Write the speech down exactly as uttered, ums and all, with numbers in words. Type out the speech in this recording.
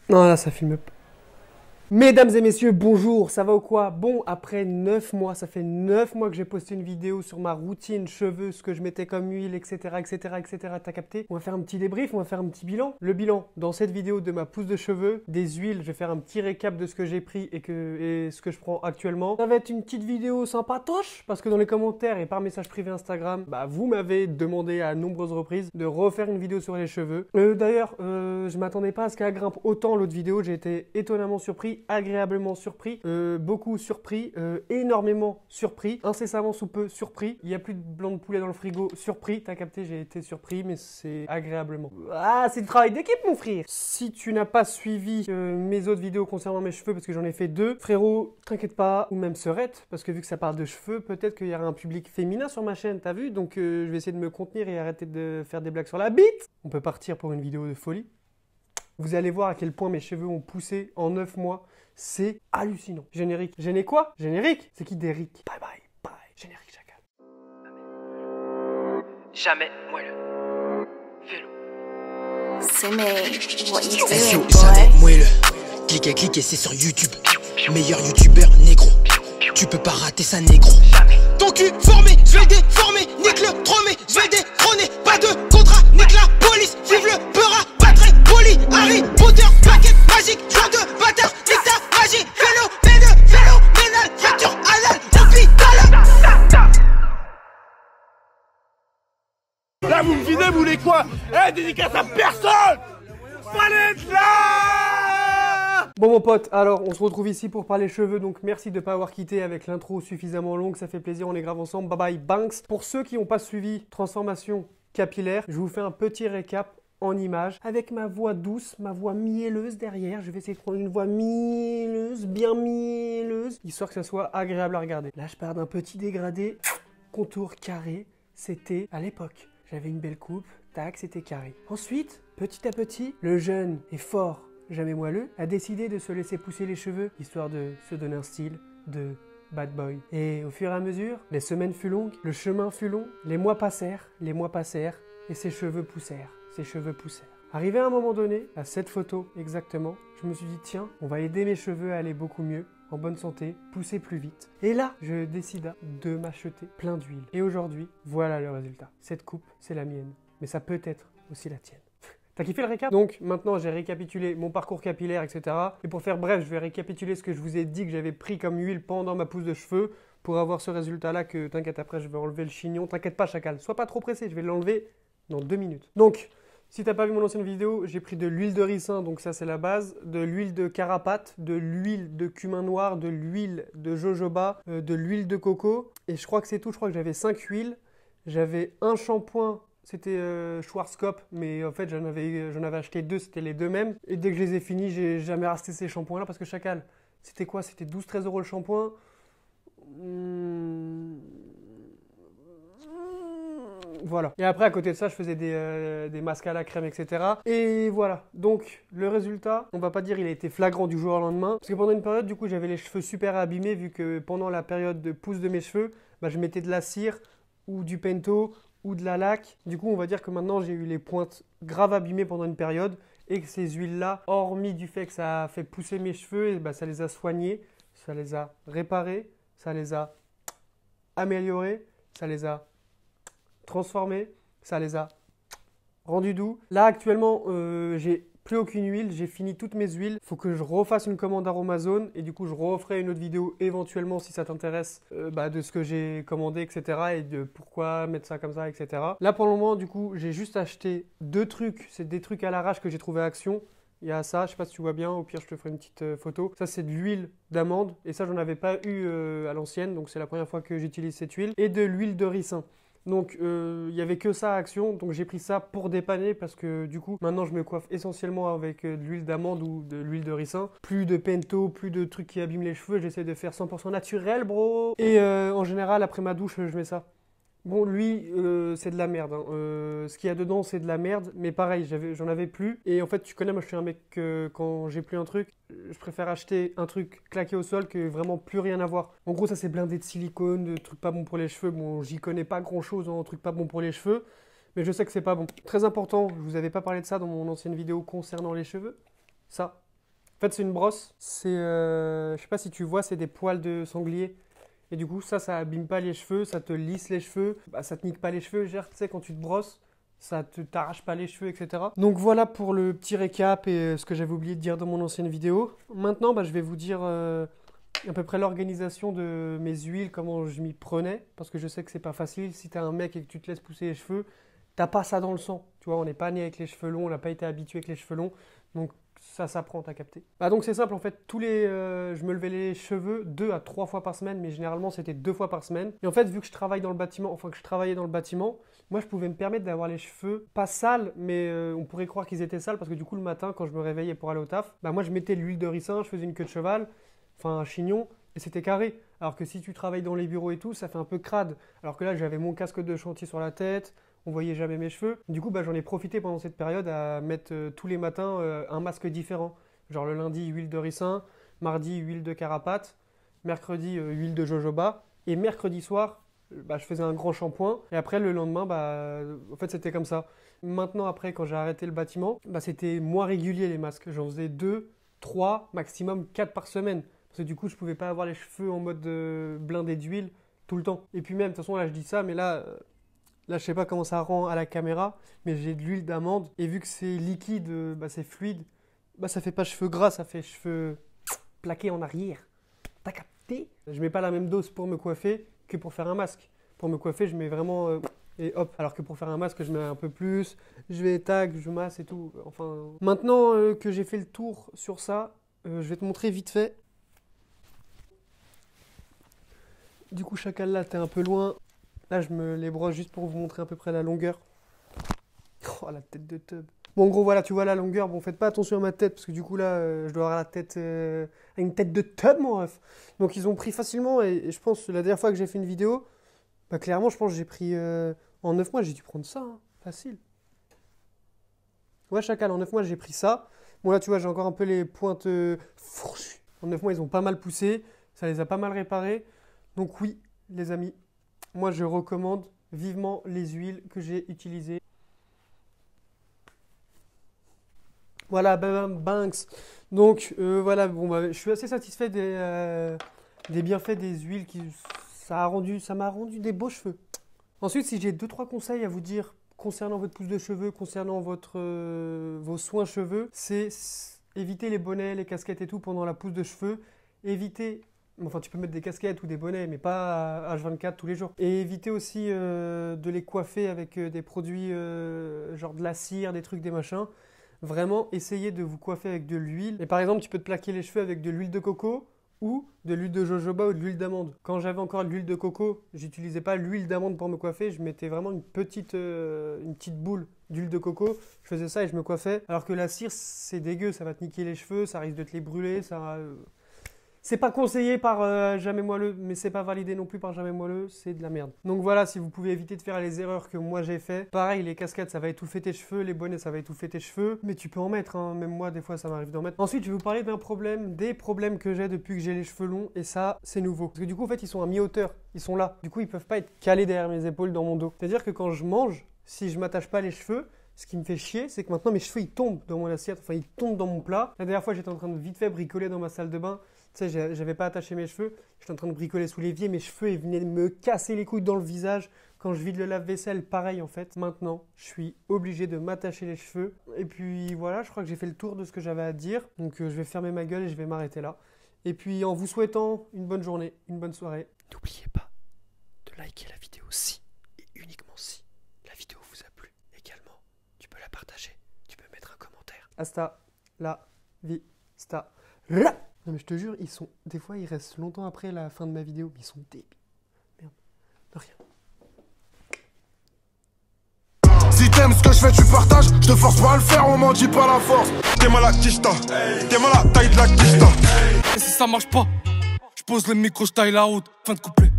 Non, là, ça filme pas. Mesdames et messieurs, bonjour, ça va ou quoi? Bon, après neuf mois, ça fait neuf mois que j'ai posté une vidéo sur ma routine, cheveux, ce que je mettais comme huile, et cetera, et cetera, et cetera. T'as capté? On va faire un petit débrief, on va faire un petit bilan. Le bilan, dans cette vidéo de ma pousse de cheveux, des huiles, je vais faire un petit récap de ce que j'ai pris et, que, et ce que je prends actuellement. Ça va être une petite vidéo sympatoche, parce que dans les commentaires et par message privé Instagram, bah vous m'avez demandé à nombreuses reprises de refaire une vidéo sur les cheveux. Euh, D'ailleurs, euh, je m'attendais pas à ce qu'elle grimpe autant l'autre vidéo, j'ai été étonnamment surpris. Agréablement surpris, euh, beaucoup surpris, euh, énormément surpris, incessamment sous peu surpris. Il n'y a plus de blanc de poulet dans le frigo, surpris. T'as capté, j'ai été surpris, mais c'est agréablement. Ah, c'est le travail d'équipe, mon frère. Si tu n'as pas suivi euh, mes autres vidéos concernant mes cheveux, parce que j'en ai fait deux, frérot, t'inquiète pas, ou même serette, parce que vu que ça parle de cheveux, peut-être qu'il y aura un public féminin sur ma chaîne, t'as vu? Donc euh, je vais essayer de me contenir et arrêter de faire des blagues sur la bite. On peut partir pour une vidéo de folie. Vous allez voir à quel point mes cheveux ont poussé en neuf mois. C'est hallucinant. Générique. Géné quoi? Générique? C'est qui Derrick? Bye bye bye. Générique chacal. Jamais moelleux. Vélo. C'est mes what you S E O, doing, jamais boy? moelleux. Cliquez, cliquez, c'est sur YouTube. Meilleur youtubeur négro. Tu peux pas rater ça, négro. Ton cul formé, je vais le déformer. Nique le tromé, je vais le détrôner. Pas de contrat, nique la police. Vive le beurre, pas très poli. Harry Potter, baguette magique. Joueur de bâtard, nique ta magie. Phénoméneux, phénoménal. Fracture anal, hôpital. Là vous me videz, vous voulez quoi? Eh, dédicace à personne. Fallait être là. Bon mon pote, alors on se retrouve ici pour parler cheveux, donc merci de ne pas avoir quitté avec l'intro suffisamment longue, ça fait plaisir, on est grave ensemble, bye bye Banks. Pour ceux qui n'ont pas suivi transformation capillaire, je vous fais un petit récap en images avec ma voix douce, ma voix mielleuse derrière. Je vais essayer de prendre une voix mielleuse, bien mielleuse, histoire que ça soit agréable à regarder. Là je pars d'un petit dégradé, contour carré, c'était à l'époque. J'avais une belle coupe, tac, c'était carré. Ensuite, petit à petit, le jeune et fort jamais moelleux a décidé de se laisser pousser les cheveux, histoire de se donner un style de bad boy. Et au fur et à mesure, les semaines furent longues, le chemin fut long, les mois passèrent, les mois passèrent, et ses cheveux poussèrent, ses cheveux poussèrent. Arrivé à un moment donné, à cette photo exactement, je me suis dit tiens, on va aider mes cheveux à aller beaucoup mieux, en bonne santé, pousser plus vite. Et là, je décida de m'acheter plein d'huile. Et aujourd'hui, voilà le résultat. Cette coupe, c'est la mienne, mais ça peut être aussi la tienne. T'as kiffé le récap? Donc maintenant j'ai récapitulé mon parcours capillaire, et cetera. Et pour faire bref, je vais récapituler ce que je vous ai dit que j'avais pris comme huile pendant ma pousse de cheveux pour avoir ce résultat-là que, t'inquiète, après je vais enlever le chignon. T'inquiète pas chacal, sois pas trop pressé, je vais l'enlever dans deux minutes. Donc, si t'as pas vu mon ancienne vidéo, j'ai pris de l'huile de ricin, donc ça c'est la base, de l'huile de carapate, de l'huile de cumin noir, de l'huile de jojoba, euh, de l'huile de coco. Et je crois que c'est tout, je crois que j'avais cinq huiles. J'avais un shampoing. C'était euh, Schwarzkopf, mais en fait j'en avais, j'en avais acheté deux, c'était les deux mêmes. Et dès que je les ai finis, j'ai jamais racheté ces shampoings-là parce que chacal, c'était quoi? C'était douze treize euros le shampoing. Mmh... Voilà. Et après, à côté de ça, je faisais des, euh, des masques à la crème, et cetera. Et voilà. Donc, le résultat, on va pas dire il a été flagrant du jour au lendemain. Parce que pendant une période, du coup, j'avais les cheveux super abîmés vu que pendant la période de pousse de mes cheveux, bah, je mettais de la cire ou du pento ou de la laque. Du coup, on va dire que maintenant, j'ai eu les pointes grave abîmées pendant une période et que ces huiles-là, hormis du fait que ça a fait pousser mes cheveux, et bah, ça les a soignés, ça les a réparés, ça les a améliorés, ça les a transformés, ça les a rendus doux. Là, actuellement, euh, j'ai plus aucune huile, j'ai fini toutes mes huiles. Il faut que je refasse une commande Aromazone et du coup, je referai une autre vidéo éventuellement si ça t'intéresse euh, bah, de ce que j'ai commandé, et cetera. Et de pourquoi mettre ça comme ça, et cetera. Là, pour le moment, du coup, j'ai juste acheté deux trucs. C'est des trucs à l'arrache que j'ai trouvé à Action. Il y a ça, je sais pas si tu vois bien, au pire je te ferai une petite euh, photo. Ça c'est de l'huile d'amande et ça j'en avais pas eu euh, à l'ancienne, donc c'est la première fois que j'utilise cette huile. Et de l'huile de ricin. Donc il euh, n'y avait que ça à Action, donc j'ai pris ça pour dépanner parce que du coup maintenant je me coiffe essentiellement avec euh, de l'huile d'amande ou de l'huile de ricin. Plus de pento, plus de trucs qui abîment les cheveux, j'essaie de faire cent pour cent naturel bro. Et euh, en général après ma douche je mets ça. Bon, lui, euh, c'est de la merde. Hein. Euh, ce qu'il y a dedans, c'est de la merde. Mais pareil, j'en avais plus. Et en fait, tu connais, moi, je suis un mec que quand j'ai plus un truc, je préfère acheter un truc claqué au sol que vraiment plus rien à voir. En gros, ça, c'est blindé de silicone, de trucs pas bons pour les cheveux. Bon, j'y connais pas grand-chose en trucs pas bons pour les cheveux. Mais je sais que c'est pas bon. Très important, je vous avais pas parlé de ça dans mon ancienne vidéo concernant les cheveux. Ça, En fait, c'est une brosse. C'est, euh, je sais pas si tu vois, c'est des poils de sanglier. Et du coup, ça, ça abîme pas les cheveux, ça te lisse les cheveux, bah, ça te nique pas les cheveux. Genre, tu sais, quand tu te brosses, ça te t'arrache pas les cheveux, et cetera. Donc voilà pour le petit récap et euh, ce que j'avais oublié de dire dans mon ancienne vidéo. Maintenant, bah, je vais vous dire euh, à peu près l'organisation de mes huiles, comment je m'y prenais, parce que je sais que c'est pas facile. Si t'es un mec et que tu te laisses pousser les cheveux, t'as pas ça dans le sang. Tu vois, on n'est pas né avec les cheveux longs, on n'a pas été habitué avec les cheveux longs, donc ça s'apprend, t'as capté. Bah donc c'est simple, en fait, tous les, euh, je me levais les cheveux deux à trois fois par semaine, mais généralement c'était deux fois par semaine. Et en fait, vu que je travaille dans le bâtiment, enfin que je travaillais dans le bâtiment, moi je pouvais me permettre d'avoir les cheveux pas sales, mais euh, on pourrait croire qu'ils étaient sales, parce que du coup le matin, quand je me réveillais pour aller au taf, bah moi je mettais de l'huile de ricin, je faisais une queue de cheval, enfin un chignon, et c'était carré. Alors que si tu travailles dans les bureaux et tout, ça fait un peu crade. Alors que là, j'avais mon casque de chantier sur la tête, on voyait jamais mes cheveux. Du coup, bah, j'en ai profité pendant cette période à mettre euh, tous les matins euh, un masque différent. Genre le lundi, huile de ricin, mardi, huile de carapate, mercredi, euh, huile de jojoba, et mercredi soir, bah, je faisais un grand shampoing. Et après, le lendemain, bah, en fait, c'était comme ça. Maintenant, après, quand j'ai arrêté le bâtiment, bah, c'était moins régulier les masques. J'en faisais deux, trois, maximum quatre par semaine. Parce que du coup, je pouvais pas avoir les cheveux en mode euh, blindé d'huile tout le temps. Et puis même, de toute façon, là, je dis ça, mais là... Euh, Là, je sais pas comment ça rend à la caméra, mais j'ai de l'huile d'amande. Et vu que c'est liquide, bah, c'est fluide, bah, ça fait pas cheveux gras, ça fait cheveux plaqués en arrière. T'as capté? Je mets pas la même dose pour me coiffer que pour faire un masque. Pour me coiffer, je mets vraiment... Euh, et hop. Alors que pour faire un masque, je mets un peu plus. Je vais tag, je masse et tout. Enfin... Maintenant euh, que j'ai fait le tour sur ça, euh, je vais te montrer vite fait. Du coup, chacal, là, t'es un peu loin. Là, je me les brosse juste pour vous montrer à peu près la longueur. Oh, la tête de tub. Bon, en gros, voilà, tu vois la longueur. Bon, faites pas attention à ma tête, parce que du coup, là, euh, je dois avoir la tête... Euh, une tête de tub, mon ref. Donc, ils ont pris facilement, et, et je pense, la dernière fois que j'ai fait une vidéo, bah, clairement, je pense que j'ai pris... Euh, en neuf mois, j'ai dû prendre ça, hein, facile. Ouais, chacal, en neuf mois, j'ai pris ça. Bon, là, tu vois, j'ai encore un peu les pointes euh, fourchues. En neuf mois, ils ont pas mal poussé. Ça les a pas mal réparés. Donc, oui, les amis... Moi, je recommande vivement les huiles que j'ai utilisées. Voilà, Banks. Donc, euh, voilà, bon, bah, je suis assez satisfait des, euh, des bienfaits des huiles. Qui, ça a rendu, ça m'a rendu des beaux cheveux. Ensuite, si j'ai deux trois conseils à vous dire concernant votre pousse de cheveux, concernant votre, euh, vos soins cheveux, c'est éviter les bonnets, les casquettes et tout pendant la pousse de cheveux. Éviter... Enfin, tu peux mettre des casquettes ou des bonnets, mais pas H vingt-quatre tous les jours. Et éviter aussi euh, de les coiffer avec euh, des produits euh, genre de la cire, des trucs, des machins. Vraiment, essayez de vous coiffer avec de l'huile. Et par exemple, tu peux te plaquer les cheveux avec de l'huile de coco ou de l'huile de jojoba ou de l'huile d'amande. Quand j'avais encore de l'huile de coco, j'utilisais pas l'huile d'amande pour me coiffer. Je mettais vraiment une petite, euh, une petite boule d'huile de coco. Je faisais ça et je me coiffais. Alors que la cire, c'est dégueu. Ça va te niquer les cheveux, ça risque de te les brûler, ça... Euh... C'est pas conseillé par euh, Jamais Moelleux, mais c'est pas validé non plus par Jamais Moelleux, c'est de la merde. Donc voilà, si vous pouvez éviter de faire les erreurs que moi j'ai fait. Pareil, les casquettes, ça va étouffer tes cheveux, les bonnets, ça va étouffer tes cheveux, mais tu peux en mettre, hein. Même moi, des fois, ça m'arrive d'en mettre. Ensuite, je vais vous parler d'un problème, des problèmes que j'ai depuis que j'ai les cheveux longs, et ça, c'est nouveau. Parce que du coup, en fait, ils sont à mi-hauteur, ils sont là. Du coup, ils peuvent pas être calés derrière mes épaules dans mon dos. C'est-à-dire que quand je mange, si je m'attache pas les cheveux, ce qui me fait chier, c'est que maintenant mes cheveux ils tombent dans mon assiette, enfin ils tombent dans mon plat. La dernière fois, j'étais en train de vite fait bricoler dans ma salle de bain. Tu sais, j'avais pas attaché mes cheveux, j'étais en train de bricoler sous l'évier, mes cheveux ils venaient me casser les couilles dans le visage. Quand je vide le lave-vaisselle, pareil en fait. Maintenant, je suis obligé de m'attacher les cheveux. Et puis voilà, je crois que j'ai fait le tour de ce que j'avais à dire. Donc euh, je vais fermer ma gueule et je vais m'arrêter là. Et puis en vous souhaitant une bonne journée, une bonne soirée. N'oubliez pas de liker la vidéo si et uniquement si la vidéo vous a plu. Également, tu peux la partager, tu peux mettre un commentaire. Hasta la vista. Non mais je te jure, ils sont... Des fois, ils restent longtemps après la fin de ma vidéo, mais ils sont débiles. Merde, de rien. Si t'aimes ce que je fais, tu partages. Je te force pas à le faire, on m'en dit pas la force. T'es mal à kista, t'es mal à taille de la kista. Et si ça marche pas, je pose le micro, je taille la route. Fin de couplet.